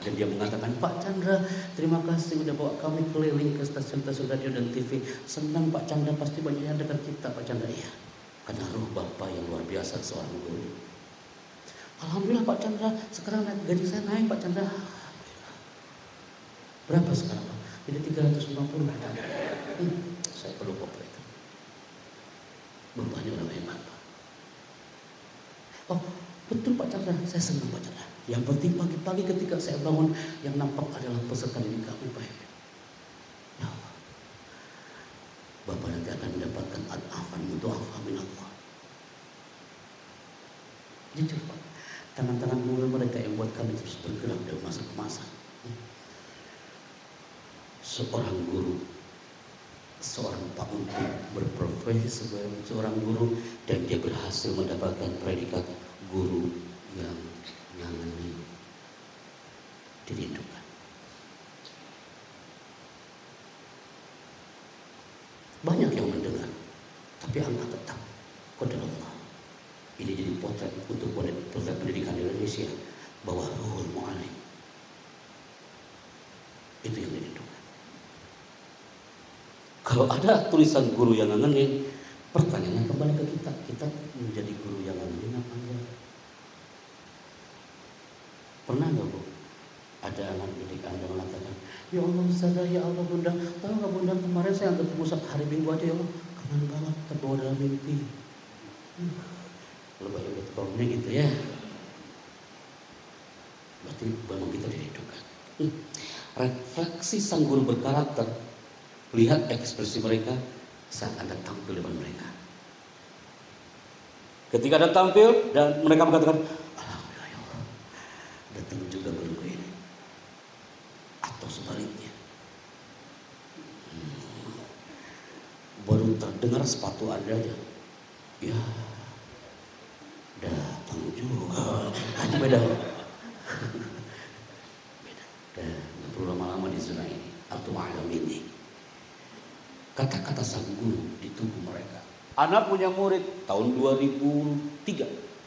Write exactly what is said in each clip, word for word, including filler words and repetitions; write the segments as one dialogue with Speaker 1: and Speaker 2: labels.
Speaker 1: Dan dia mengatakan, Pak Chandra, terima kasih udah bawa kami keliling ke stasiun-stasiun radio dan T V. Senang Pak Chandra, pasti banyak yang dengar kita Pak Chandra. Iya, karena roh Bapak yang luar biasa seorang guru. Alhamdulillah Pak Chandra, sekarang gaji saya naik Pak Chandra. Berapa sekarang Pak? Jadi tiga ratus lima puluh. Hmm, saya perlu Bapak itu. Bapaknya orang hebat Pak. Oh betul Pak Chandra, saya senang Pak Chandra. Yang penting pagi-pagi ketika saya bangun, yang nampak adalah peserta didik kami Pak. Ya Allah, Bapak nanti akan mendapatkan ad-afan mudu'afa min Allah. Jujur Pak, tangan-tangan mulia mereka yang buat kami terus bergerak dari masa ke masa. Seorang guru, seorang Pak Untung berprofesi sebagai seorang guru, dan dia berhasil mendapatkan predikat guru yang ngangenin, dirindukan. Banyak yang mendengar, tapi angka tetap qadar Allah. Ini jadi potret untuk potret pendidikan di Indonesia, bahwa ruhul mu'alim itu yang dirindukan. Kalau ada tulisan guru yang ngangenin, pertanyaannya kembali ke kita, kita menjadi guru yang ngangenin apa enggak? Pernah nggak Bu, ada anak didik Anda mengatakan, ya Allah Ustazah, ya Allah Bunda, tahu nggak Bunda, kemarin saya ketemu hari Minggu aja ya Allah, kangen banget, terbawa dalam mimpi. Hmm. Kalau banyak buat kaumnya gitu ya, berarti memang kita dirindukan. Hmm. Refleksi sang guru berkarakter, lihat ekspresi mereka saat Anda tampil depan mereka. Ketika Anda tampil dan mereka mengatakan, alhamdulillah ya Allah, datang juga guruku ini. Atau sebaliknya, hmm, baru terdengar sepatu Anda aja, ya datang juga. Hanya beda. Beda. Dan nggak perlu lama-lama di zona ini. Atau ma'alam ini. Kata-kata sang guru di tubuh mereka. Anak punya murid tahun dua ribu tiga.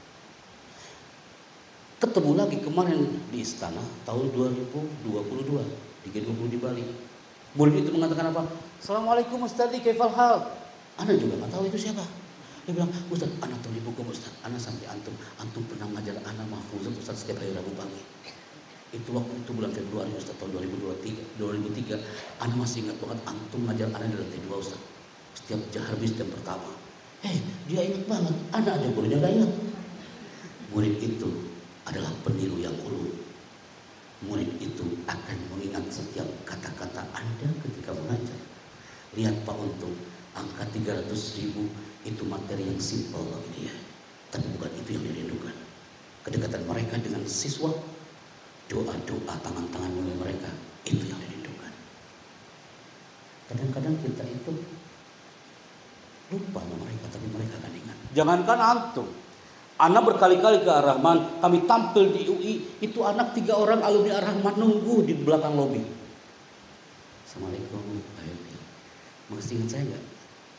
Speaker 1: Ketemu lagi kemarin di istana tahun dua ribu dua puluh dua di G dua puluh di Bali. Murid itu mengatakan apa? Assalamualaikum Ustadz, kaifal hal? Ana juga nggak tahu itu siapa. Dia bilang, Ustadz, ana tahu di buku Ustadz. Ana sampai antum, antum pernah ngajar ana mahfuzat Ustadz setiap hari Rabu pagi. Itu waktu itu bulan Februari Ustadz tahun dua ribu tiga. Ana masih ingat banget antum ngajar ana di lantai dua Ustadz. Setiap habis jam pertama. Hei, dia ingat banget. Ana aja gurunya nggak ingat. Murid itu adalah peniru yang ulu. Murid itu akan mengingat setiap kata-kata Anda ketika mengajar. Lihat Pak Untung, angka tiga ratus ribu itu materi yang simpel bagi dia. Tapi bukan itu yang dirindukan. Kedekatan mereka dengan siswa, doa-doa tangan-tangan mulia mereka, itu yang dirindukan. Kadang-kadang kita itu lupa sama mereka, tapi mereka akan ingat. Jangankan antum, anak berkali-kali ke Ar-Rahman, kami tampil di U I, itu anak tiga orang alumni Ar-Rahman nunggu di belakang lobi. Assalamualaikum, Pak Yopi. Masih ingat saya nggak?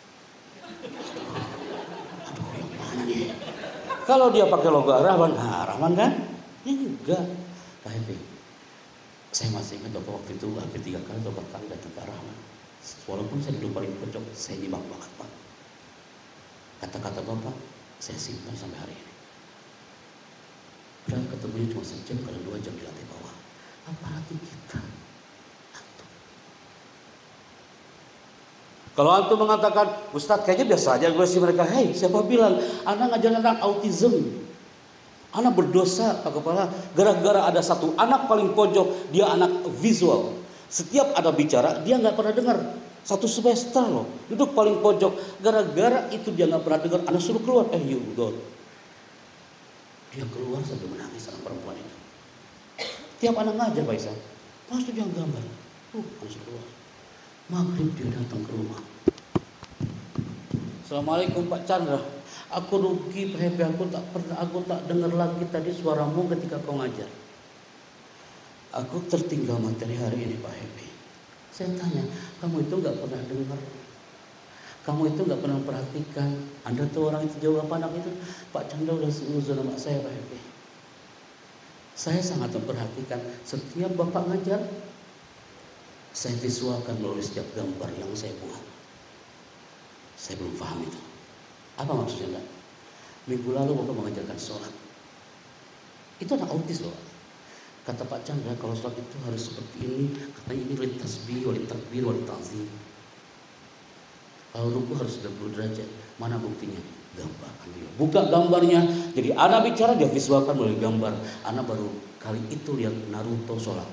Speaker 1: Aduh, yang mana nih? Kalau dia pakai logo Ar-Rahman, nah Ar-Rahman kan? Enggak. Pak Yopi, saya masih ingat Bapak waktu itu hampir tiga kali, Bapak kali datang ke Ar-Rahman. Walaupun saya duduk paling pojok, saya nyimak banget Pak. Kata-kata Bapak, saya simpan sampai hari ini. Padahal ketemunya cuma sejam, kadang dua jam di lantai bawah. Apa hati kita? Antum. Kalau antum mengatakan, Ustadz kayaknya biasa aja gue sih mereka. Hei, siapa bilang? Anak ngajar anak autism. Anak berdosa Pak Kepala. Gara-gara ada satu anak paling pojok, dia anak visual. Setiap ada bicara, dia nggak pernah dengar. Satu semester loh, duduk paling pojok. Gara-gara itu dia nggak pernah dengar. Anak suruh keluar, eh you God. Dia keluar sambil menangis anak perempuan itu. Tiap anak ngajar Pak Isan, pasti dia gambar. Uh, anak suruh keluar. Maghrib dia datang ke rumah. Assalamualaikum Pak Chandra. Aku rugi Pak Happy, aku tak pernah, aku tak dengar lagi tadi suaramu ketika kau ngajar. Aku tertinggal materi hari ini Pak Happy. Saya tanya, kamu itu nggak pernah dengar, kamu itu nggak pernah perhatikan. Anda tuh orang itu jauh apa anak itu? Pak Chandra udah seuzon sama saya Pak Happy. Saya sangat memperhatikan setiap bapak ngajar, saya visualkan melalui setiap gambar yang saya buat. Saya belum paham itu. Apa maksudnya enggak? Minggu lalu bapak mengajarkan sholat. Itu anak autis loh. Kata Pak Chandra, kalau sholat itu harus seperti ini. Katanya ini wali tasbih, wali takbir, wali ta'zim. Kalau ruku harus sembilan puluh derajat. Mana buktinya? Gambarkan dia. Buka gambarnya. Jadi anak bicara, dia visualkan melalui gambar. Anak baru kali itu lihat Naruto sholat.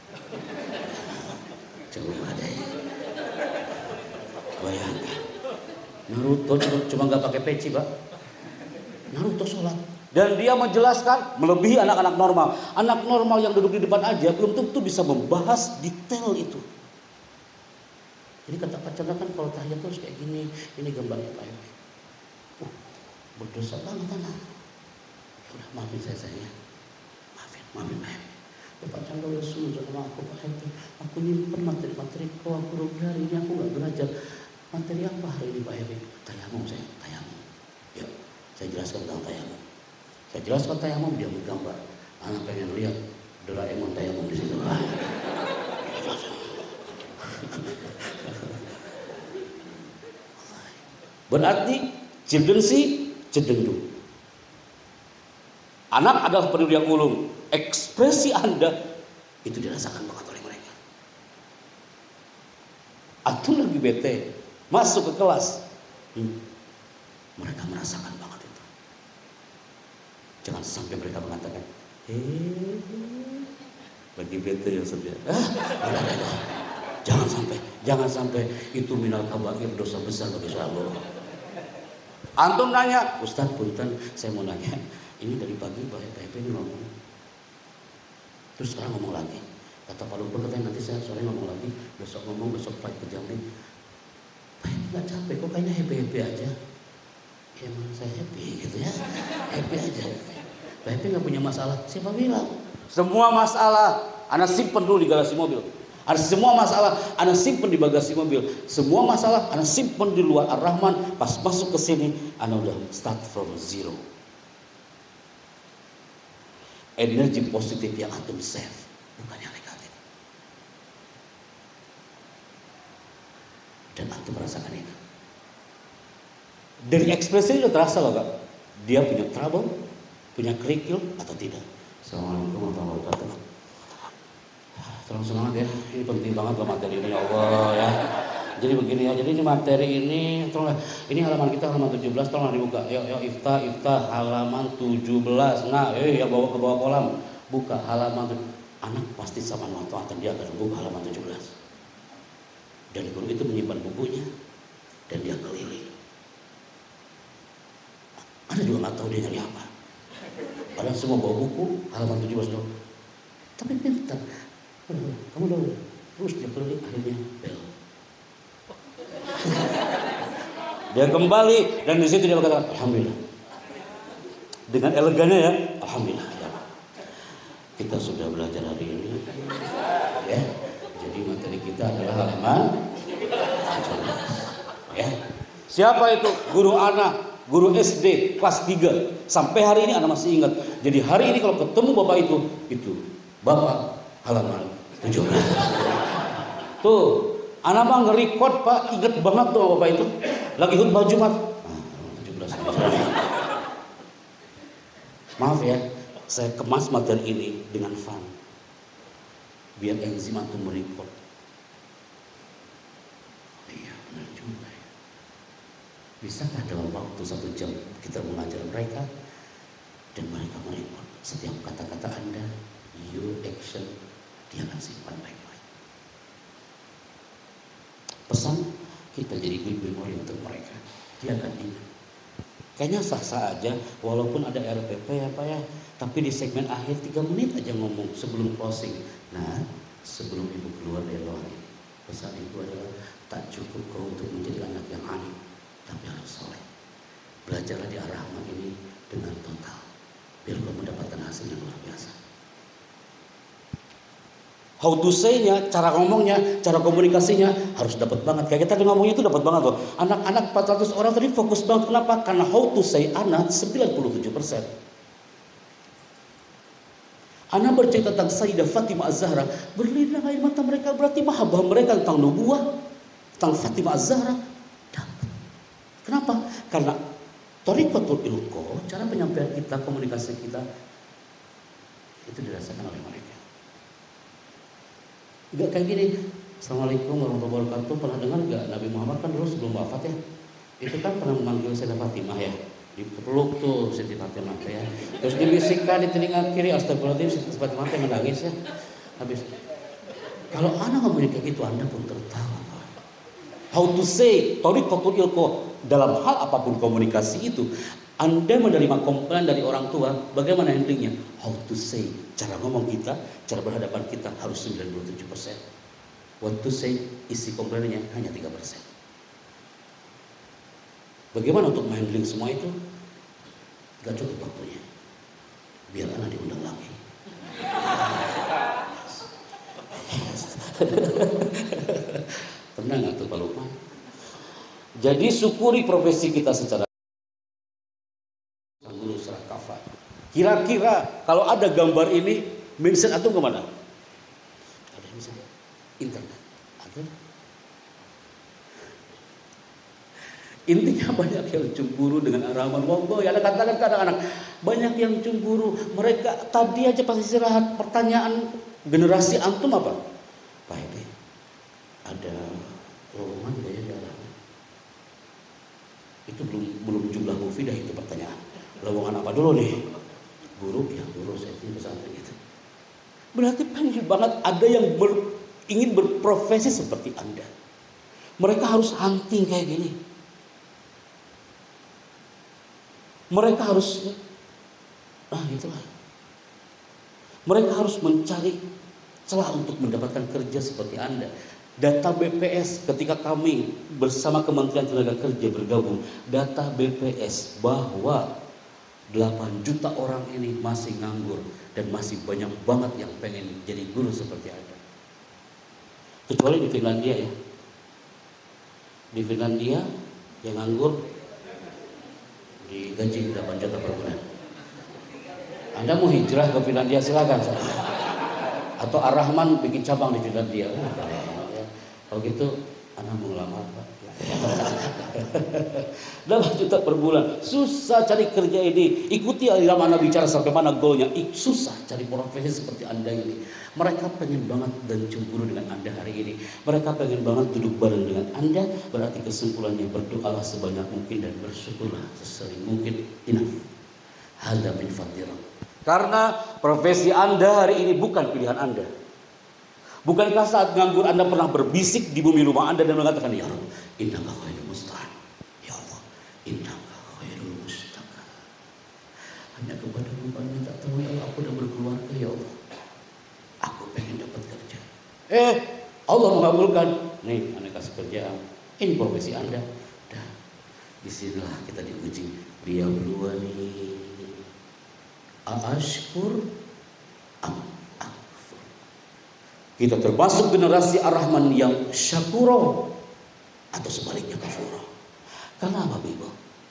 Speaker 1: Coba deh. Bayangkan. Naruto cuma nggak pakai peci, Pak. Naruto sholat. Dan dia menjelaskan melebihi anak-anak normal. Anak normal yang duduk di depan aja belum tentu bisa membahas detail itu. Jadi kata Pak Chandra kan kalau tahiyat terus kayak gini, ini gambarnya Pak Ewe. Uh, berdosa banget anak. Ya udah maafin saya saya. Maafin, maafin Pak Ewe. Pak Chandra udah suruh sama aku Pak Ewe. Aku nyimpen materi-materi kau aku rugi hari ini aku nggak belajar. Materi apa hari ini Pak Ewe? Tayamum saya, tayamum. Yuk, saya jelaskan tentang tayamum. Saya jelaskan tayamum, dia menggambar. Anak pengen lihat Doraemon tayamum di situ. Berarti cildensi cedendu. Anak adalah penduduk yang ulung. Ekspresi Anda itu dirasakan banget oleh mereka. Antum lagi bete, masuk ke kelas, hmm, mereka merasakan banget itu. Jangan sampai mereka mengatakan, hei, lagi bete ya Ustaz. Ah, ada, ada. Jangan sampai, jangan sampai itu minal kabair, dosa besar bagi Allah. Antum nanya, Ustaz punten, saya mau nanya, ini dari pagi Pak Epe ini ngomong, terus sekarang ngomong lagi. Kata Pak Lupur katanya nanti saya sore ngomong lagi, besok ngomong, besok fight ke Jambi. Pak Epe nggak capek, kok kayaknya happy happy aja. Ya emang saya happy gitu ya, happy aja. Pak Epe nggak punya masalah, siapa bilang? Semua masalah, anak simpen dulu di garasi mobil. Ada semua masalah, anak simpen di bagasi mobil. Semua masalah, anak simpen di luar Ar-Rahman. Pas masuk ke sini, anak udah start from zero. Energi positif yang antum save, bukan yang negatif. Dan antum merasakan itu. Dari ekspresi itu terasa loh Kak. Dia punya trouble, punya kerikil atau tidak. Assalamualaikum warahmatullahi wabarakatuh. Tolong semangat ya, ini penting banget loh materi ini ya Allah ya. Jadi begini ya, jadi ini materi ini, tolong, ini halaman kita halaman tujuh belas, tolong dibuka. Yuk, yuk, ifta, ifta, halaman tujuh belas. Nah, eh ya bawa ke bawah kolam, buka halaman tujuh belas. Anak pasti sama nonton, dia akan buka halaman tujuh belas. Dan guru itu menyimpan bukunya, dan dia keliling. Ada juga nggak tahu dia nyari apa. Padahal semua bawa buku, halaman tujuh belas dong. Tapi pintar. Kamu tahu, terus dia keliling akhirnya bel. Dia kembali dan di situ dia berkata, Alhamdulillah. Dengan elegannya ya, Alhamdulillah. Ya. Kita sudah belajar hari ini, ya. Jadi materi kita adalah halaman tujuh belas. Ya. Siapa itu? Guru anak, guru S D kelas tiga. Sampai hari ini anak masih ingat. Jadi hari ini kalau ketemu bapak itu, itu bapak halaman tujuh belas. Tuh, anak mah nge-record Pak, inget banget tuh bapak itu. Lagi khutbah Jumat. Nah, tujuh belas. Maaf ya, saya kemas materi ini dengan fun. Biar enzim antum merecord. Oh iya, benar juga ya. Bisakah dalam waktu satu jam kita mengajar mereka dan mereka merecord setiap kata-kata Anda, your action, dia akan simpan baik-baik. Pesan kita jadi good memory untuk mereka. Dia akan ingat. Kayaknya sah-sah aja, walaupun ada R P P ya Pak ya. Tapi di segmen akhir tiga menit aja ngomong sebelum closing. Nah, sebelum ibu keluar dari ruangan ini, pesan ibu adalah tak cukup kau untuk menjadi anak yang alim, tapi harus soleh. Belajarlah di Ar-Rahman ini dengan total, biar kau mendapatkan hasil yang luar biasa. How to say-nya, cara ngomongnya, cara komunikasinya harus dapat banget. Kayak kita ngomongnya itu dapat banget loh. Anak-anak empat ratus orang tadi fokus banget. Kenapa? Karena how to say anak sembilan puluh tujuh persen. Ana bercerita tentang Sayyidah Fatimah Az-Zahra, berlinang air mata mereka, berarti mahabbah mereka tentang nubuah, tentang Fatimah Az-Zahra. Kenapa? Karena thariqatul ilqa, cara penyampaian kita, komunikasi kita itu dirasakan oleh mereka. Enggak kayak gini. Assalamualaikum warahmatullahi wabarakatuh. Pernah dengar enggak Nabi Muhammad kan dulu sebelum wafat ya, itu kan pernah memanggil Sayyidah Fatimah ya, dipeluk tuh Siti Fatimah ya, terus dibisikkan di telinga kiri, astagfirullahaladzim, Siti Fatimah menangis ya. Habis, kalau anak ngomongnya kayak gitu, Anda pun tertawa. How to say thariqatul ilqa, dalam hal apapun komunikasi itu, Anda menerima komplain dari orang tua, bagaimana handlingnya? How to say, cara ngomong kita, cara berhadapan kita harus sembilan puluh tujuh persen. What to say, isi komplainnya hanya tiga persen. Bagaimana untuk handling semua itu? Gak cukup waktunya. Biar anak diundang lagi. Tenang gak tuh Pak Lukman? Jadi syukuri profesi kita secara guru serah kafah. Kira-kira kalau ada gambar ini, mindset antum kemana? Ada yang bisa internet. Ada. Intinya banyak yang cemburu dengan Ar-Rahman. Wallahi, ada katakan ke anak-anak, banyak yang cemburu. Mereka tadi aja pas istirahat, pertanyaan generasi antum apa? Pak Hedi, ada lowongan gak ya di Ar-Rahman? Itu belum belum jumlah mufidah itu pertanyaan. Lowongan apa dulu nih? Guru, ya guru saya ini pesantren gitu. Berarti pengen banget ada yang ber, ingin berprofesi seperti Anda. Mereka harus hunting kayak gini. Mereka harus, ah itulah. Mereka harus mencari celah untuk mendapatkan kerja seperti Anda. Data B P S ketika kami bersama Kementerian Tenaga Kerja bergabung, data B P S bahwa delapan juta orang ini masih nganggur dan masih banyak banget yang pengen jadi guru seperti Anda. Kecuali di Finlandia ya. Di Finlandia yang nganggur digaji delapan juta per bulan. Anda mau hijrah ke Finlandia silakan. Atau Ar-Rahman bikin cabang di Finlandia. Kalau gitu, anak mau ngelamar Pak. delapan juta per bulan. Susah cari kerja ini. Ikuti aliran mana bicara sampai mana goalnya. Susah cari profesi seperti Anda ini. Mereka pengen banget dan cemburu dengan Anda hari ini. Mereka pengen banget duduk bareng dengan Anda. Berarti kesimpulannya, berdoalah sebanyak mungkin dan bersyukurlah sesering mungkin. Enough. Hada min fadlillah. Karena profesi Anda hari ini bukan pilihan Anda. Bukankah saat nganggur Anda pernah berbisik di bumi rumah Anda dan mengatakan, ya Allah, innaka khairul musta'an. Ya Allah, innaka khairul musta'an. Hanya kepadamu kami minta tolong, ya Allah, aku udah berkeluarga, ya Allah. Aku pengen dapat kerja. Eh, Allah mengabulkan. Nih, Anda kasih kerjaan. Ini profesi Anda. Dah, disinilah kita diuji. Dia berdua nih. Aashkur am akfur. Kita termasuk generasi Ar-Rahman yang syakuro atau sebaliknya kafuro. Kenapa Ibu?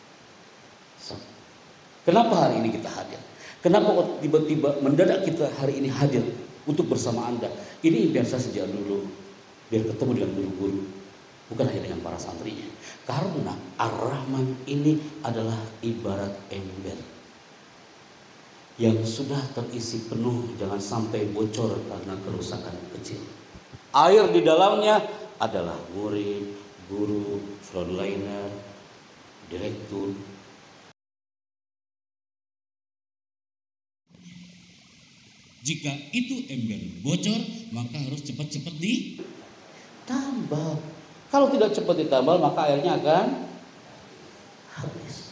Speaker 1: Kenapa hari ini kita hadir? Kenapa tiba-tiba mendadak kita hari ini hadir untuk bersama Anda? Ini impian saya sejak dulu, biar ketemu dengan guru-guru, bukan hanya dengan para santrinya. Karena Ar-Rahman ini adalah ibarat ember yang sudah terisi penuh, jangan sampai bocor karena kerusakan kecil. Air di dalamnya adalah murid, guru, frontliner, direktur. Jika itu ember bocor, maka harus cepat-cepat ditambal. Kalau tidak cepat ditambal, maka airnya akan habis.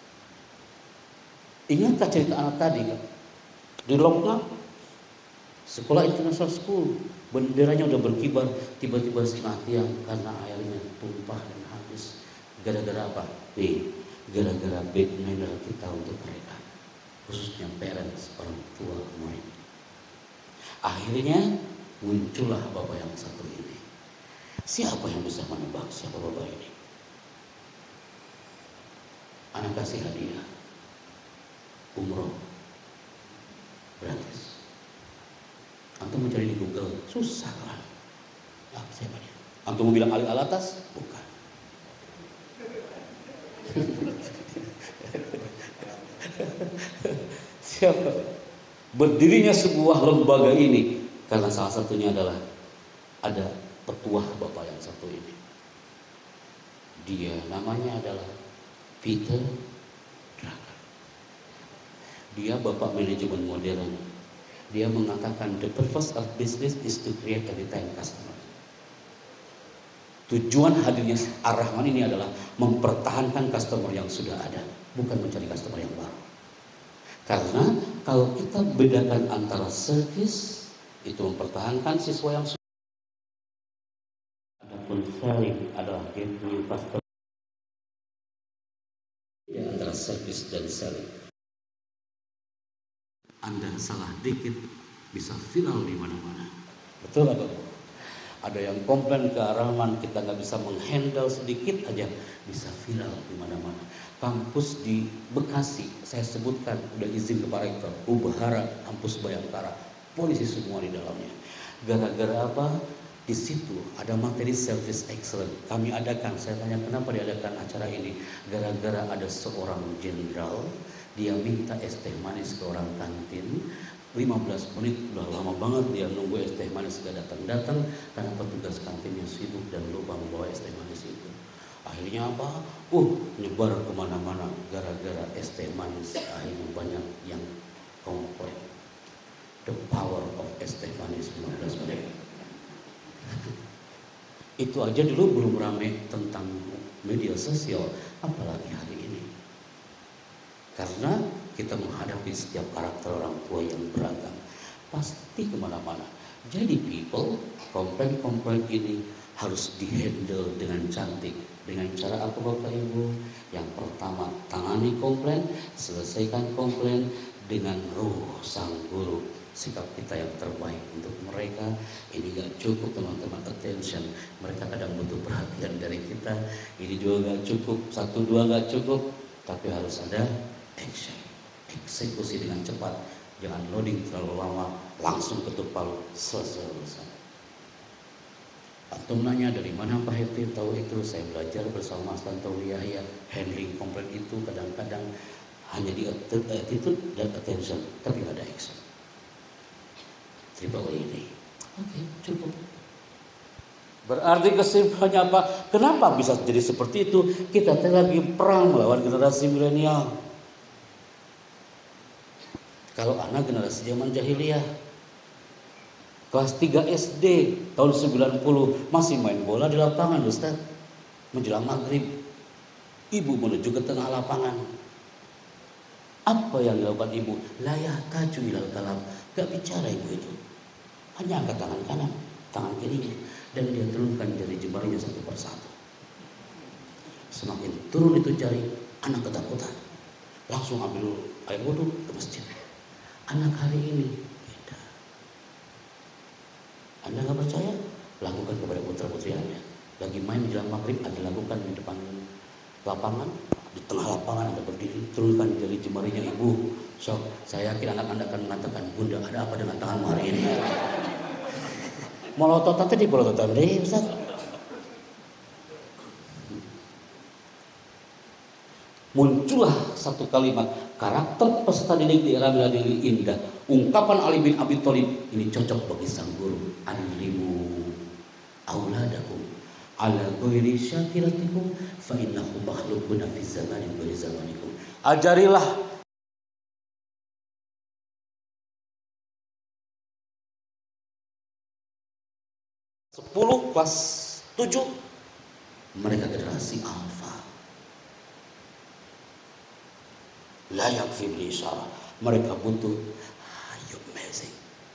Speaker 1: Ingatkah cerita anak tadi kan? Di Lokna, sekolah international school, benderanya udah berkibar, tiba-tiba setengah tiang karena airnya tumpah dan habis. Gara-gara apa? Nih, gara-gara bad manner kita untuk mereka, khususnya parents, orang tua murid. Akhirnya muncullah bapak yang satu ini. Siapa yang bisa menebak siapa bapak ini? Anak kasih hadiah umroh gratis. Susah kan? Ah, siapa dia? Antum mau bilang Ali Alatas? Bukan. Siapa? Berdirinya sebuah lembaga ini karena salah satunya adalah ada petuah bapak yang satu ini. Dia namanya adalah Peter Drucker. Dia bapak manajemen modern. Dia mengatakan the purpose of business is to create a retain customer. Tujuan hadirnya Ar-Rahman ini adalah mempertahankan customer yang sudah ada, bukan mencari customer yang baru. Karena kalau kita bedakan antara service itu mempertahankan siswa yang sudah, adapun selling adalah get new customer. Ya, antara service dan selling. Anda salah dikit bisa viral di mana-mana. Betul atau tidak? Ada yang komplain ke Ar-Rahman, kita nggak bisa menghandle sedikit aja bisa viral di mana-mana. Kampus di Bekasi, saya sebutkan udah izin ke Pak Rektor, Ubahara, kampus Bayangkara, polisi semua di dalamnya. Gara-gara apa? Di situ ada materi service excellent. Kami adakan, saya tanya kenapa diadakan acara ini? Gara-gara ada seorang jenderal, dia minta es teh manis ke orang kantin. lima belas menit udah lama banget dia nunggu es teh manis gak datang-datang karena petugas kantinnya sibuk dan lupa membawa es teh manis itu. Akhirnya apa? Uh, nyebar kemana-mana gara-gara es teh manis. Akhirnya banyak yang komplain. The power of es teh manis lima belas menit. Itu aja dulu belum ramai tentang media sosial, apalagi hari ini. Karena kita menghadapi setiap karakter orang tua yang beragam, pasti kemana-mana. Jadi people, komplain-komplain ini harus dihandle dengan cantik. Dengan cara apa Bapak Ibu? Yang pertama, tangani komplain, selesaikan komplain dengan ruh sang guru. Sikap kita yang terbaik untuk mereka. Ini gak cukup teman-teman, attention. Mereka kadang butuh perhatian dari kita. Ini juga gak cukup, satu dua gak cukup, tapi harus ada action. Eksekusi dengan cepat, jangan loading terlalu lama, langsung ketuk palu, selesai. Antum nanya dari mana Pak Happy tahu itu? Saya belajar bersama Mas Tantowi Yahya. Handling komplain itu kadang-kadang hanya di attitude dan attention, tapi nggak ada action. Triple ini, oke okay, cukup. Berarti kesimpulannya apa? Kenapa bisa jadi seperti itu? Kita lagi perang melawan generasi milenial. Kalau anak generasi zaman jahiliyah, kelas tiga S D tahun sembilan puluh masih main bola di lapangan Ustaz. Menjelang maghrib, ibu menuju ke tengah lapangan. Apa yang dilakukan ibu? Layah taju ilal kalam. Gak bicara ibu itu. Hanya angkat tangan kanan, tangan kirinya, dan dia turunkan jari jemarinya satu persatu. Semakin turun itu jari, anak ketakutan. Langsung ambil air wudhu ke masjid. Anak hari ini beda. Anda nggak percaya? Lakukan kepada putra-putri Anda. Lagi main menjelang maghrib, Anda lakukan di depan lapangan, di tengah lapangan Anda berdiri, turunkan jari jemarinya ibu. So, saya yakin anak Anda akan mengatakan, Bunda, ada apa dengan tanganmu hari ini? Molototan tadi molototan deh, Ustaz. Muncullah satu kalimat, karakter peserta didik di era milenial indah. Ungkapan Ali bin Abi Thalib ini cocok bagi sang guru. Anlimu auladakum ala ghairi syakiratikum fa innahu makhluqun fi zamanin ghairi zamanikum. Ajarilah sepuluh kelas tujuh, mereka generasi alfa. Layak fibli syarah, mereka butuh you amazing.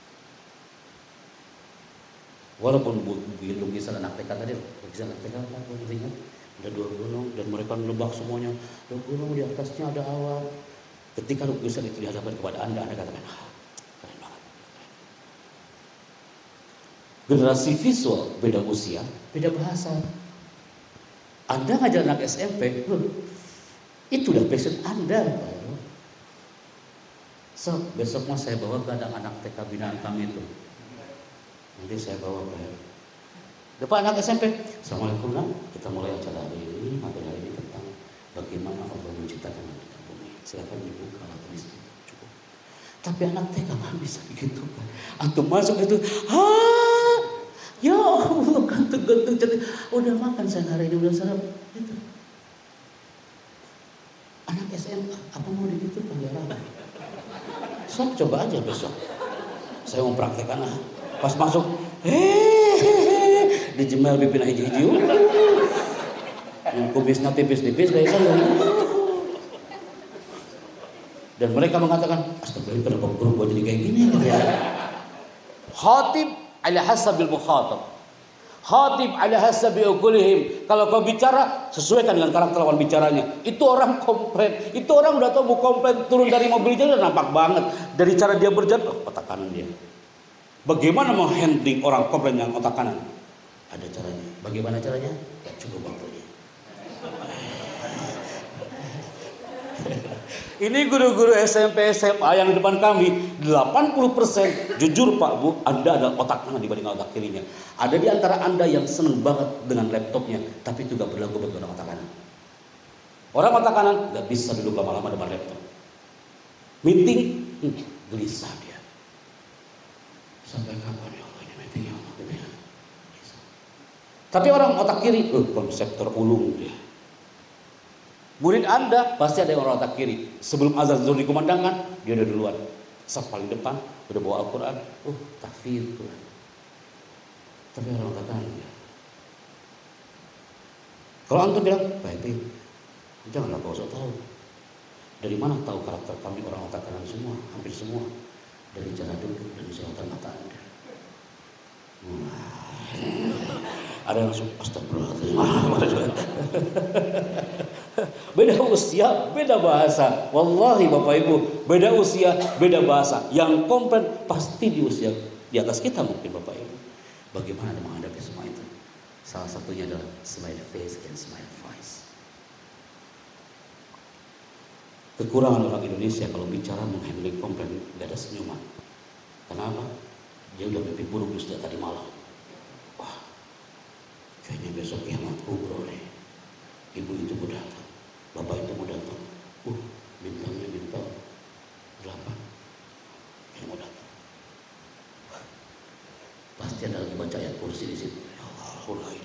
Speaker 1: Walaupun lukisan anak T K tadi, lukisan anak T K apa ingat? Ada dua gunung dan mereka menebak semuanya. Dua gunung di atasnya ada awan. Ketika lukisan itu dihadapkan kepada Anda, Anda katakan, ah, keren banget. Generasi visual beda usia, beda bahasa. Anda ngajar anak S M P, itu udah passion Anda, Pak. So, besok mau saya bawa ke anak-anak T K binaan kami itu. Nanti saya bawa Pak Heru. Depan anak S M P, Assalamualaikum nak, kita mulai acara hari ini, materi hari ini tentang bagaimana Allah menciptakan langit dan bumi. Silakan dibuka atau tulis cukup. Tapi anak T K nggak bisa begitu kan. Antum masuk itu, ah, ya Allah ganteng-ganteng cantik. Udah makan saya hari ini, udah sarapan. Gitu. Anak S M A, apa mau begitu kan? Sok coba aja besok. Saya mau praktekkan lah. Pas masuk, hehehe, dijemel pipin hiji-hiji. Yang kubisnya tipis-tipis, biasa ya. Dan mereka mengatakan, astagfirullah kenapa guru gua jadi kayak gini gitu ya. Khatib ala hasabil mukhatab. Khatib ala hasabi uqulihim. Kalau kau bicara, sesuaikan dengan karakter lawan bicaranya. Itu orang komplain. Itu orang udah tahu mau komplain, turun dari mobil aja udah nampak banget. Dari cara dia berjalan, oh, otak kanan dia. Bagaimana mau handling orang komplain yang otak kanan? Ada caranya. Bagaimana caranya? Ya cukup waktunya. Ini guru-guru S M P S M A yang di depan kami, delapan puluh persen jujur Pak Bu, Anda adalah otak kanan dibanding otak kirinya. Ada di antara Anda yang senang banget dengan laptopnya, tapi juga berlaku bagi orang otak kanan. Orang otak kanan nggak bisa duduk lama-lama depan laptop. Meeting, hmm, gelisah dia. Sampai kapan ya Allah ini meeting ya Allah gitu ya. Tapi orang otak kiri, oh, konseptor ulung dia. Murid Anda pasti ada yang orang otak kiri. Sebelum azan zuhur dikumandangkan, dia udah duluan. Saf paling depan, udah bawa Al-Quran. Uh, takfir Quran. Tapi orang otak kanan ya. Kalau antum bilang, Pak Edi, janganlah kau sok tahu. Dari mana tahu karakter kami orang otak kanan semua, hampir semua. Dari cara duduk dan soratan mata Anda. Wah. Ada yang langsung astagfirullahaladzim. Beda usia, beda bahasa. Wallahi Bapak Ibu, beda usia, beda bahasa. Yang komplain pasti di usia di atas kita mungkin Bapak Ibu. Bagaimana Anda menghadapi semua itu? Salah satunya adalah smile face and smile voice. Kekurangan orang Indonesia kalau bicara menghandling komplain gak ada senyuman. Kenapa? Dia udah mimpi buruk sejak tadi malam. Wah, kayaknya besok kiamat kubro nih. Ibu itu mau datang, bapak itu mau datang. Uh, bintangnya bintang delapan, kayak mau datang. Pasti ada lagi baca ayat kursi di situ. Ya Allah,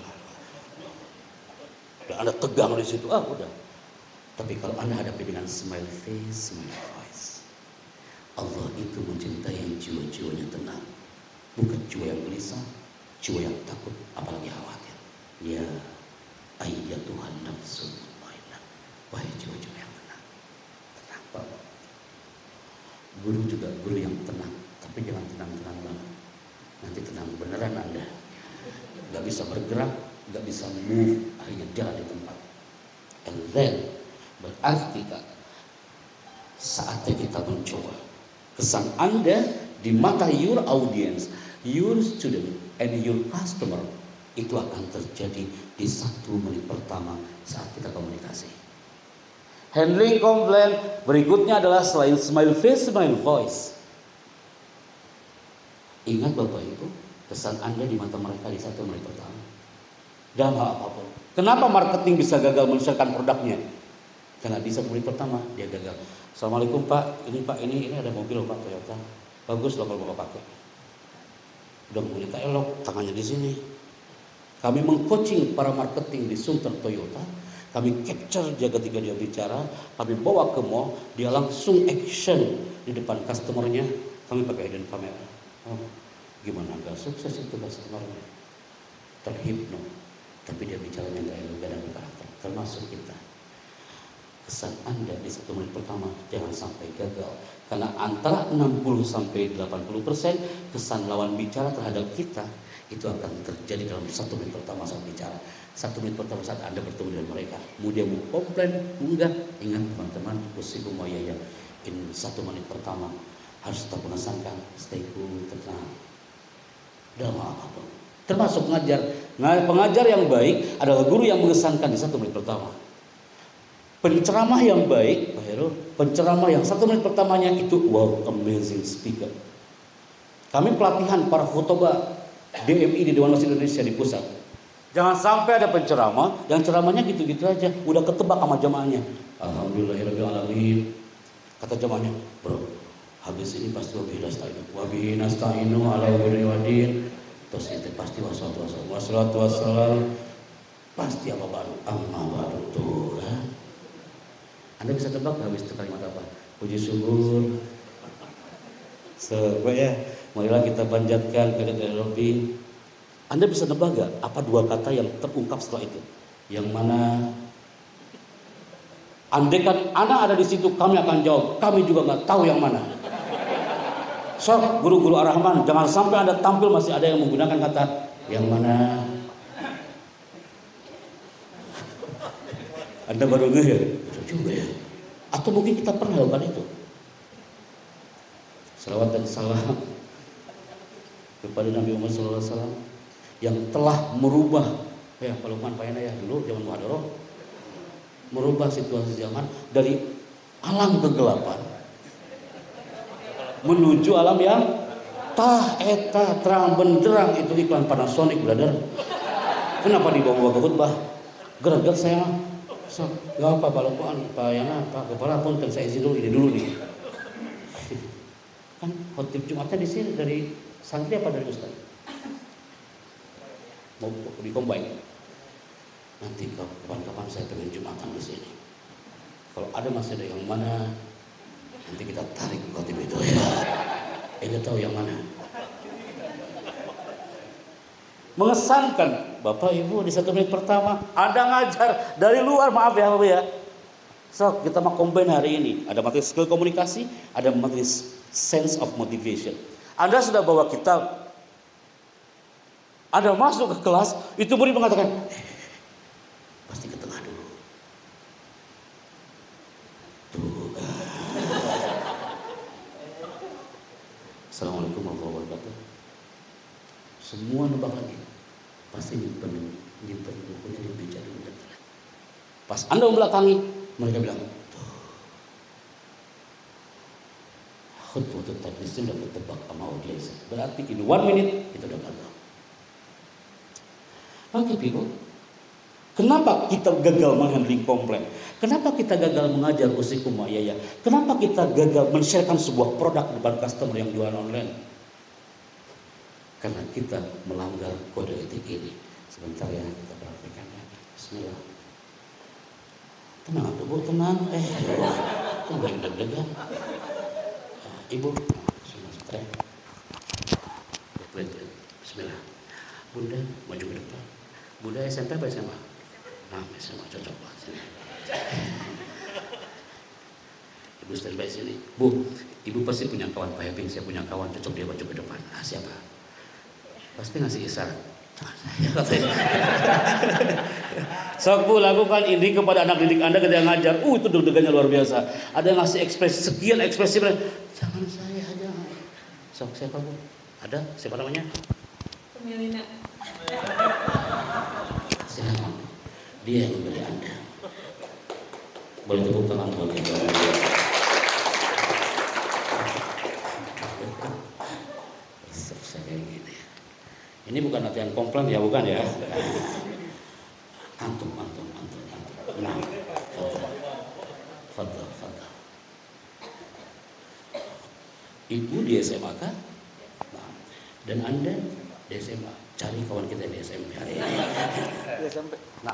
Speaker 1: udah Anda tegang di situ. Ah, udah. Tapi kalau Anda hadapi dengan smile face, smile voice, Allah itu mencintai jiwa-jiwanya tenang, bukan jiwa yang gelisah, jiwa yang takut, apalagi khawatir. Ya, ayyatuhan nafsul mutmainnah, wahai jiwa-jiwa yang tenang, tenang Pak. Guru juga guru yang tenang, tapi jangan tenang-tenang banget. Nanti tenang beneran Anda, nggak bisa bergerak, nggak bisa move, akhirnya jalan di tempat. And then berarti kan saatnya kita mencoba. Kesan Anda di mata your audience, your student, and your customer itu akan terjadi di satu menit pertama saat kita komunikasi. Handling komplain berikutnya adalah selain smile face, smile voice. Ingat Bapak Ibu, kesan Anda di mata mereka di satu menit pertama. Dalam hal apapun. Kenapa marketing bisa gagal menyelesaikan produknya? Karena di satu menit pertama dia gagal. Assalamualaikum Pak, ini Pak, ini ini ada mobil Pak Toyota. Bagus loh kalau Bapak pakai. Udah mulai elok, tangannya di sini. Kami mengcoaching para marketing di Sunter Toyota. Kami capture dia ketika dia bicara. Kami bawa ke mall, dia langsung action di depan customernya. Kami pakai hidden camera. Oh, gimana gak sukses itu customernya? Terhipno. Tapi dia bicaranya gak elegan dan berkarakter. Termasuk kita. Kesan Anda di satu menit pertama jangan sampai gagal. Karena antara enam puluh sampai delapan puluh persen kesan lawan bicara terhadap kita itu akan terjadi dalam satu menit pertama saat bicara. Satu menit pertama saat Anda bertemu dengan mereka. Mau dia mau komplain, enggak. Ingat teman-teman, usiku moyaya. In satu menit pertama harus tetap mengesankan, stay cool, tenang. Dalam apapun. Termasuk pengajar. Nah, pengajar yang baik adalah guru yang mengesankan di satu menit pertama. Penceramah yang baik, Pak Heru, penceramah yang satu menit pertamanya itu wow, amazing speaker. Kami pelatihan para khutbah D M I di Dewan Masjid Indonesia di pusat. Jangan sampai ada penceramah yang ceramahnya gitu-gitu aja, udah ketebak sama jamaahnya. Alhamdulillahirabbil alamin. Kata jamaahnya, bro, habis ini pasti wabihi nasta'inu, wabihi nasta'inu ala wabihi wadin. Terus itu pasti wassalatu wassalam, wassalatu wassalam. Pasti apa baru? Amma baru tuh kan? Anda bisa tebak habis itu kalimat apa? Puji syukur. So, ya, marilah kita panjatkan kehadirat Rabbi. Anda bisa nebak gak apa dua kata yang terungkap setelah itu? Yang mana? Andai kan anak ada di situ, kami akan jawab. Kami juga nggak tahu yang mana. So, guru-guru Ar-Rahman, jangan sampai Anda tampil masih ada yang menggunakan kata yang mana. Anda baru ngeh ya? Betul juga ya. Atau mungkin kita pernah lakukan itu. Salawat dan salam kepada Nabi Muhammad shallallahu alaihi wasallam yang telah merubah, ya Pak Lukman Pak Yana ya dulu zaman muhadharah, merubah situasi zaman dari alam kegelapan menuju alam yang tah eta terang benderang. Itu iklan Panasonic, brother. Kenapa dibawa ke khutbah? Gerak-gerak saya. So, gak apa Pak Lukman, Pak Yana, Pak Kepala pun saya izin dulu ini dulu nih. Kan khotib Jumatnya di sini dari santri apa dari ustaz? Mau dikombin. Nanti kapan-kapan saya pengen Jumatan di sini. Kalau ada masih ada yang mana, nanti kita tarik khotib itu ya. Ente tahu yang mana? Mengesankan Bapak Ibu di satu menit pertama Anda ngajar dari luar, maaf ya Bapak ya. So kita mau combine hari ini. Ada materi skill komunikasi, ada materi sense of motivation. Anda sudah bawa kitab, Anda masuk ke kelas, itu murid mengatakan, pasti ke tengah dulu. Tuh kan. Assalamualaikum warahmatullahi wabarakatuh. Semua nebak lagi. Pasti nyimpen, nyimpen bukunya di meja dulu. Pas Anda membelakangi, mereka bilang, tuh. Khutbah tetap di sini udah ketebak sama audiens. Berarti in one minute itu udah gagal. Oke, okay, people. Kenapa kita gagal menghandling komplain? Kenapa kita gagal mengajar usikum ya? Kenapa kita gagal men-sharekan sebuah produk depan customer yang jualan online? Karena kita melanggar kode etik ini. Sebentar ya, kita perhatikannya. Bismillah. Tenang tuh Bu, tenang. Eh, kok mulai deg-degan? Ibu, sudah Bismillah. Bunda, maju ke depan. Bunda S M P apa S M A? Nah, S M A cocok lah sini. Ibu standby sini. Bu, Ibu pasti punya kawan Pak Heping, saya punya kawan cocok dia maju ke depan. Ah, siapa? Pasti ngasih isyarat. Sok Bu, lakukan ini kepada anak didik Anda ketika ngajar. Uh, itu deg-degannya luar biasa. Ada yang ngasih ekspresi, sekian ekspresi. Jangan saya aja. Sok, siapa Bu? Ada? Siapa namanya?
Speaker 2: Pemilina.
Speaker 1: Silakan. Dia yang membeli Anda. Boleh tepuk tangan buat dia. Ini bukan latihan komplain ya, bukan ya? Antum, antum, antum, antum. Nah, fadal, fadal. Ibu di S M A kan? Nah, dan Anda di S M A. Cari kawan kita di S M P hari ini. Di S M P. Nah.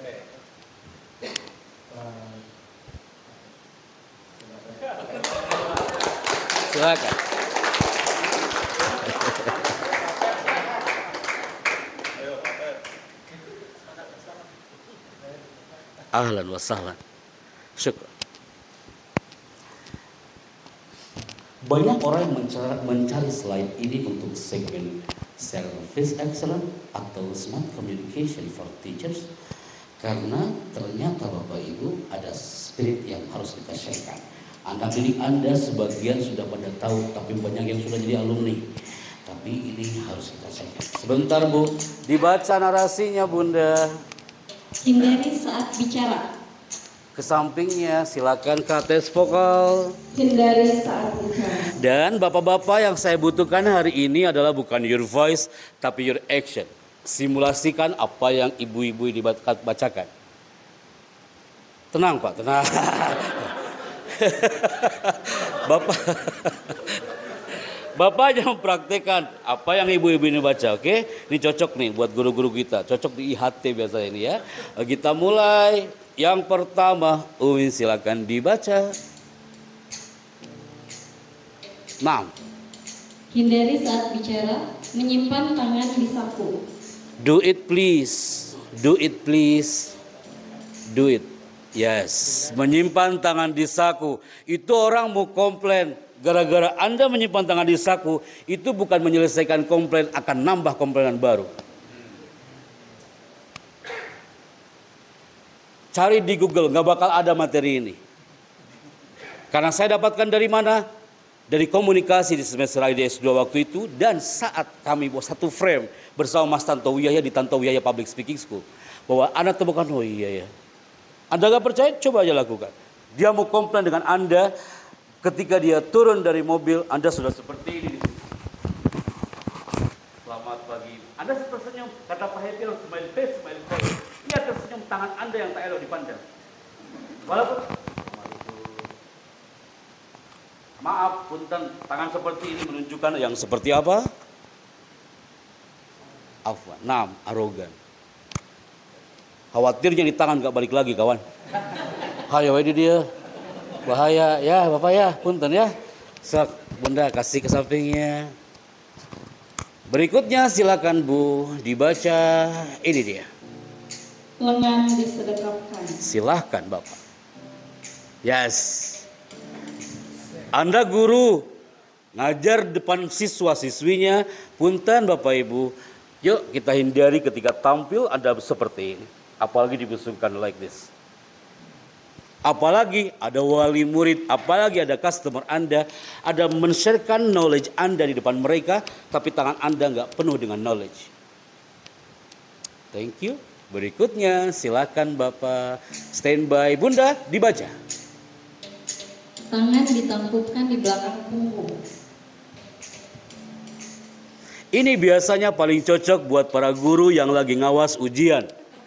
Speaker 1: Silakan. Ahlan wa sahlan. Syukur. Banyak orang yang mencari, mencari slide ini untuk segmen Service Excellence atau Smart Communication for Teachers, karena ternyata Bapak Ibu ada spirit yang harus kita sharekan. Anak didik Anda sebagian sudah pada tahu, tapi banyak yang sudah jadi alumni. Tapi ini harus kita sharekan. Sebentar Bu, dibaca narasinya Bunda.
Speaker 2: Hindari saat bicara.
Speaker 1: Ke sampingnya silakan Kak tes vokal.
Speaker 2: Hindari saat bicara.
Speaker 1: Dan bapak-bapak yang saya butuhkan hari ini adalah bukan your voice, tapi your action. Simulasikan apa yang ibu-ibu dibacakan. Tenang Pak, tenang. Bapak, Bapak jangan praktekkan apa yang ibu-ibu ini baca, oke? Ini cocok nih buat guru-guru kita, cocok di I H T biasa ini ya. Kita mulai. Yang pertama, Uwin silakan dibaca. Nah.
Speaker 2: Hindari saat bicara, menyimpan tangan di saku.
Speaker 1: Do it please, do it please, do it. Yes, menyimpan tangan di saku. Itu orang mau komplain. Gara-gara Anda menyimpan tangan di saku, itu bukan menyelesaikan komplain, akan nambah komplainan baru. Cari di Google, nggak bakal ada materi ini. Karena saya dapatkan dari mana? Dari komunikasi di semester I D S dua waktu itu, dan saat kami bawa satu frame bersama Mas Tanto Wiyaya di Tanto Wiyaya Public Speaking School, bahwa Anda temukan, oh iya ya. Anda nggak percaya? Coba aja lakukan. Dia mau komplain dengan Anda, ketika dia turun dari mobil, Anda sudah seperti ini. Selamat pagi. Anda tersenyum, kata Pak Happy, smile face, smile face. Dia tersenyum, tangan Anda yang tak elok dipandang. Walaupun, maaf, punten, tangan seperti ini menunjukkan yang seperti apa? Afwan, nam, arogan. Khawatirnya di tangan gak balik lagi kawan. Hayo ini dia. Bahaya ya Bapak ya, punten ya. Sok, Bunda kasih ke sampingnya. Berikutnya silakan Bu dibaca. Ini dia.
Speaker 2: Lengan disedekapkan.
Speaker 1: Silahkan Bapak. Yes. Anda guru ngajar depan siswa-siswinya, punten Bapak Ibu, yuk kita hindari ketika tampil Anda seperti ini. Apalagi dibesungkan like this. Apalagi ada wali murid, apalagi ada customer Anda, ada men-sharekan knowledge Anda di depan mereka, tapi tangan Anda nggak penuh dengan knowledge. Thank you. Berikutnya silakan Bapak standby. Bunda dibaca.
Speaker 2: Tangan ditangkupkan di belakang punggung.
Speaker 1: Ini biasanya paling cocok buat para guru yang lagi ngawas ujian.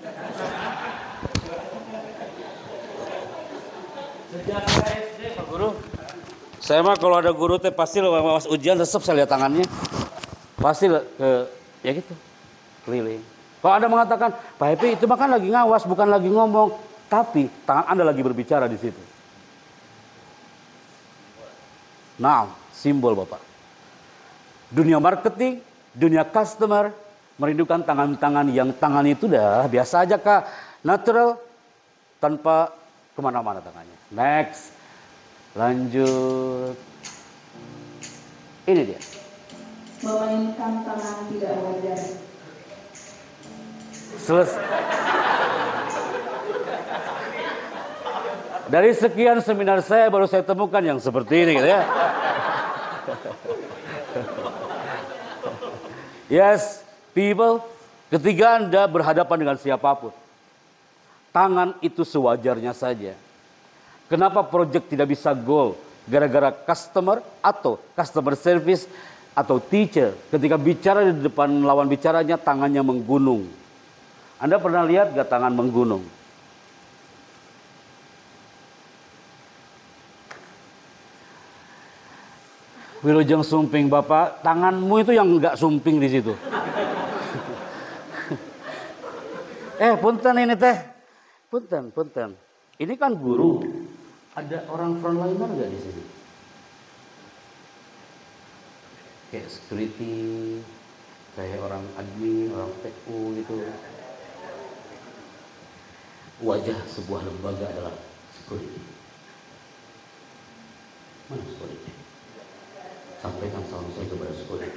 Speaker 1: Sejak saya S D Pak Guru, saya mah kalau ada guru teh pasti ngawas ujian tetap saya lihat tangannya. Pasti ke ya gitu, keliling. Kalau Anda mengatakan, Pak Happy itu mah kan lagi ngawas, bukan lagi ngomong. Tapi tangan Anda lagi berbicara di situ. Nah, simbol Bapak. Dunia marketing, dunia customer, merindukan tangan-tangan yang tangan itu dah biasa aja Kak. Natural, tanpa kemana-mana tangannya. Next, lanjut. Ini dia.
Speaker 2: Memainkan tangan tidak wajar.
Speaker 1: Selesai. Dari sekian seminar saya baru saya temukan yang seperti ini gitu ya. Yes, people, ketika Anda berhadapan dengan siapapun, tangan itu sewajarnya saja. Kenapa project tidak bisa goal? Gara-gara customer atau customer service atau teacher ketika bicara di depan lawan bicaranya tangannya menggunung. Anda pernah lihat gak tangan menggunung? Wilujeng sumping Bapak, tanganmu itu yang gak sumping di situ. eh, punten ini teh. Punten, punten. Ini kan guru. Ada orang frontliner gak di sini? Kayak security, kayak orang admin, orang P U gitu. Wajah sebuah lembaga adalah security. Mana security? Sampaikan salam saya kepada security.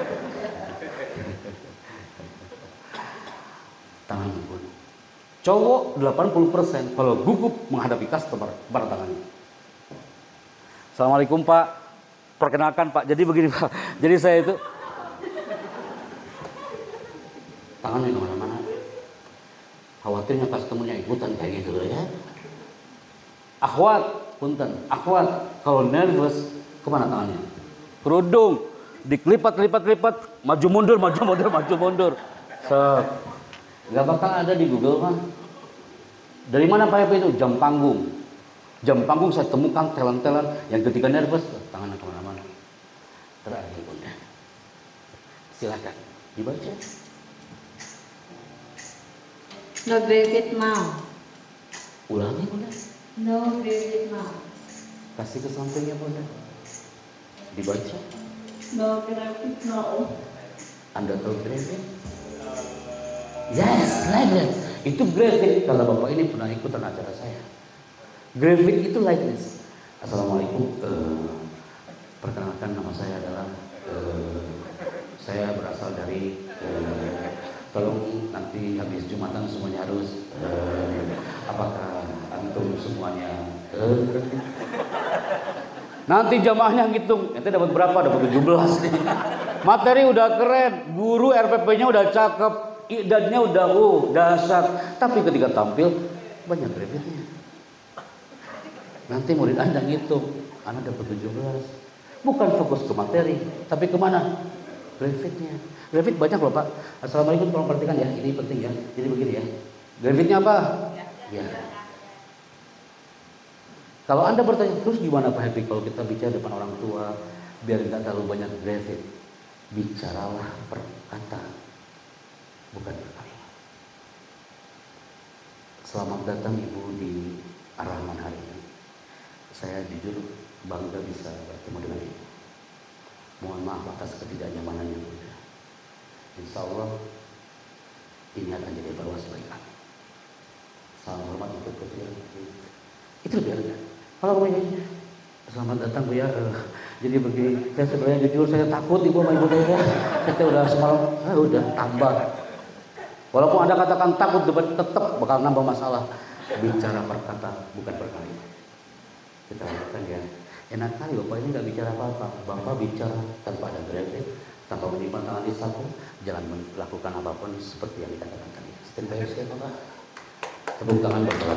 Speaker 1: Tangan menggunung. Cowok delapan puluh persen kalau gugup menghadapi customer bareng tangannya. Assalamualaikum Pak. Perkenalkan Pak. Jadi begini Pak. Jadi saya itu tangannya kemana-mana. Khawatirnya customernya ikutan kayak gitu ya. Akhwat, punten, akhwat. Kalau nervous, kemana tangannya? Kerudung, dikelipat-lipat-lipat, maju mundur, maju mundur, maju mundur. Set. Gak bakal ada di Google mah. Dari mana Pak Happy itu? Jam panggung. Jam panggung saya temukan talent-talent yang ketika nervous, tangannya kemana-mana. Terakhir Bunda. Silakan dibaca.
Speaker 2: No breathe now.
Speaker 1: Ulangi Bunda.
Speaker 2: No breathe now.
Speaker 1: Kasih ke sampingnya Bunda. Dibaca.
Speaker 2: No breathe now.
Speaker 1: Anda tahu breathing? Yes, like that. Itu breathing. Kalau Bapak ini pernah ikutan acara saya. Breathing itu like this. Assalamualaikum. Uh, perkenalkan nama saya adalah uh, saya berasal dari uh, tolong nanti habis Jumatan semuanya harus uh, apakah antum semuanya uh, nanti jamaahnya ngitung nanti dapat berapa, dapat tujuh belas nih. Materi udah keren, guru R P P-nya udah cakep, idadnya udah uh dahsyat, tapi ketika tampil banyak revitnya. Nanti murid Anda ngitung, Anda dapat tujuh belas. Bukan fokus ke materi, tapi kemana? Revitnya. Revit banyak loh Pak. Assalamualaikum, tolong perhatikan ya, ini penting ya. Jadi begini ya. Revitnya apa? Ya. Kalau Anda bertanya, terus gimana Pak Happy kalau kita bicara depan orang tua, biar nggak terlalu banyak revit? Bicaralah per kata, bukan per kalimat. Selamat datang Ibu di Ar-Rahman hari ini. Saya jujur bangga bisa bertemu dengan Ibu. Mohon maaf atas ketidaknyamanannya Bunda. Insya Allah ini akan jadi evaluasi bagi kami. Salam hormat untuk kecil. Itu lebih elegant. Kalau begini, selamat datang Bu ya. Jadi begini, saya sebenarnya jujur saya takut Ibu sama Ibu saya. Saya udah semalam, saya udah tambah. Walaupun Anda katakan takut, tetap bakal nambah masalah. Bicara per kata, bukan per kalimat. Kita harapkan ya. Enak kali Bapak ini nggak bicara apa-apa. Bapak bicara tanpa ada grafik, tanpa menyimpan tangan di saku, jangan melakukan apapun seperti yang dikatakan tadi. Stand by saya Bapak. Tepuk tangan Bapak.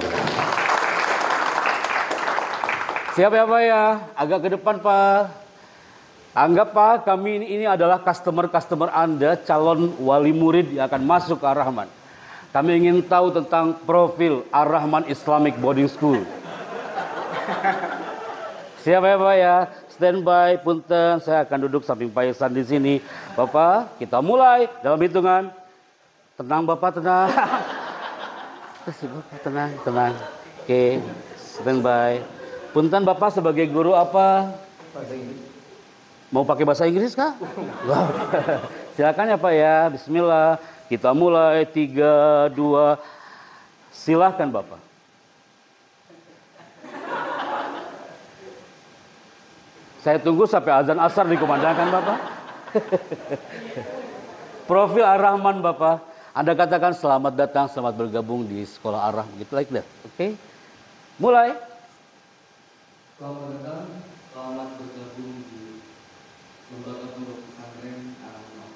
Speaker 1: Siap ya Pak ya? Agak ke depan Pak. Anggap Pak, kami ini, ini adalah customer-customer Anda, calon wali murid yang akan masuk ke Ar-Rahman. Kami ingin tahu tentang profil Ar-Rahman Islamic Boarding School. Siap ya Pak ya? Standby, punten. Saya akan duduk samping Pak Ihsan di sini. Bapak, kita mulai dalam hitungan. Tenang Bapak, tenang. Tenang, tenang. Oke, standby. Punten Bapak sebagai guru apa? Bahasa Inggris. Mau pakai bahasa Inggris kah? Wow. Silakan ya Pak ya. Bismillah. Kita mulai. Tiga, dua. Silahkan Bapak. Saya tunggu sampai azan asar dikumandangkan Bapak. Profil Ar-Rahman Bapak. Anda katakan selamat datang, selamat bergabung di sekolah Ar-Rahman. Gitu like that. Oke. Okay? Mulai.
Speaker 3: Selamat datang, selamat bergabung di Lembaga Pondok Pesantren Ar-Rahman.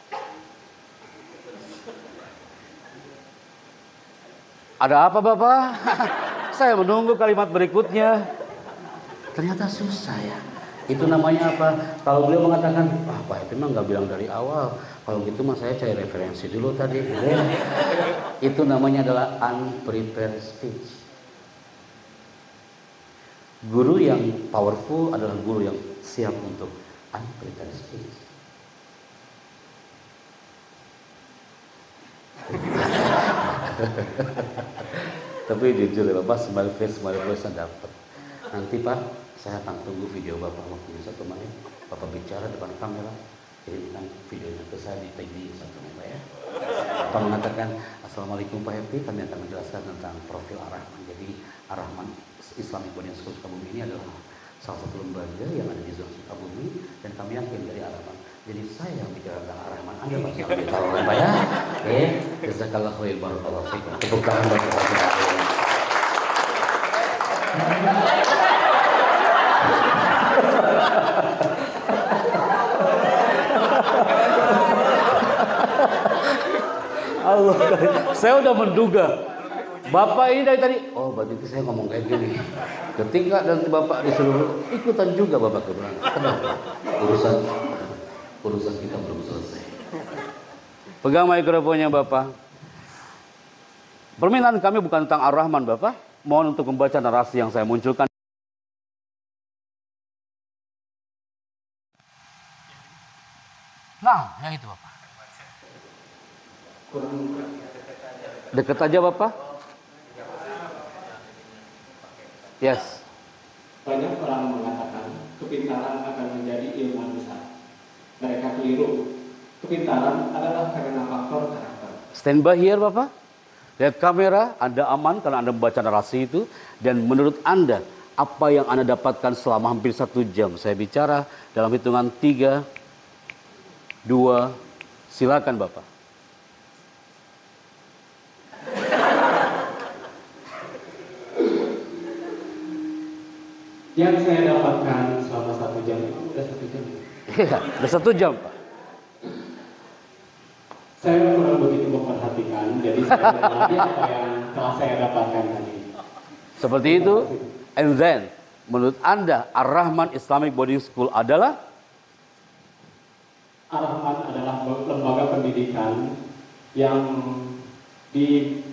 Speaker 1: Ada apa Bapak? Saya menunggu kalimat berikutnya. Ternyata susah ya. Itu namanya apa? Kalau beliau mengatakan, ah Pak itu memang nggak bilang dari awal. Kalau gitu mah saya cari referensi dulu tadi. Itu namanya adalah unprepared speech. Guru yang powerful adalah guru yang siap untuk unprepared speech. Tapi jujur ya Bapak, smile face, smile face saya dapat. Nanti Pak, saya akan tunggu video Bapak waktunya satu menit. Bapak bicara depan kamera, kirimkan videonya ke saya di tag di satu menit Pak ya. Bapak mengatakan, Assalamualaikum Pak Happy, kami akan menjelaskan tentang profil Ar-Rahman. Jadi Ar-Rahman Islamic Boarding School Sukabumi ini adalah salah satu lembaga yang ada di zona Sukabumi dan kami yakin dari Ar-Rahman. Jadi saya yang bicara tentang Ar-Rahman, Anda pasti akan tahu Pak ya. Oke, jazakallahu khairan barakallahu fikum. Tepuk tangan bagi Bapak. Allah, saya udah menduga. Bapak ini dari tadi, oh berarti itu saya ngomong kayak gini. Ketika dan Bapak disuruh ikutan juga Bapak ke belakang. Kenapa? Urusan urusan kita belum selesai. Pegang mikrofonnya Bapak. Permintaan kami bukan tentang Ar-Rahman Bapak. Mohon untuk membaca narasi yang saya munculkan. Nah, yang itu Bapak. Deket aja Bapak. Yes.
Speaker 4: Banyak orang mengatakan kepintaran akan menjadi ilmu besar. Mereka keliru. Kepintaran adalah karena faktor karakter.
Speaker 1: Stand by here Bapak. Lihat kamera, Anda aman karena Anda membaca narasi itu. Dan menurut Anda, apa yang Anda dapatkan selama hampir satu jam? Saya bicara dalam hitungan tiga, dua, silakan Bapak.
Speaker 4: Yang saya dapatkan selama satu jam itu udah satu jam.
Speaker 1: Iya, udah satu jam Pak.
Speaker 4: Saya kurang begitu memperhatikan, jadi saya lagi apa yang telah saya dapatkan tadi.
Speaker 1: Seperti itu. And then, menurut Anda, Ar-Rahman Islamic Boarding School adalah?
Speaker 4: Ar-Rahman adalah lembaga pendidikan yang di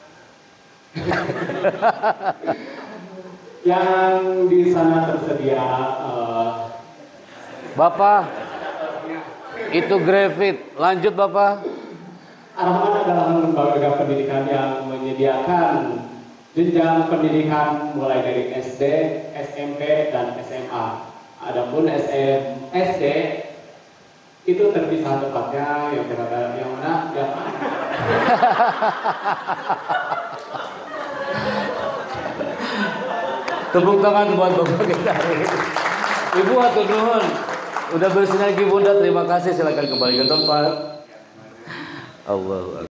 Speaker 4: yang di sana tersedia uh,
Speaker 1: Bapak, itu grafit. Lanjut Bapak.
Speaker 4: Ar-Rahman adalah lembaga pendidikan yang menyediakan jenjang pendidikan mulai dari S D, S M P, dan S M A. Adapun S D itu terpisah tempatnya, yang berada yang mana? Yang mana?
Speaker 1: Tepuk tangan buat Bapak kita. Ibu atur nuhun. Udah bersinergi Bunda, terima kasih. Silakan kembali ke tempat. Allah.